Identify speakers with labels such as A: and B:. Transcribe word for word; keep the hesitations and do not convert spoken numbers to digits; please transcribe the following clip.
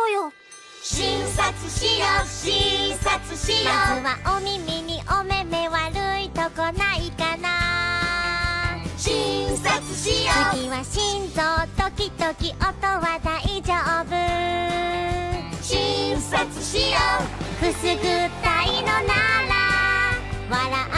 A: ろうよ。
B: 診察しよう診察しよう。
A: まずはお耳にお目目悪いとこないかな。
B: 診察しよう。
A: 次は心臓ドキドキ音は大丈夫。
B: 診察しよう。
A: くすぐったいのなら笑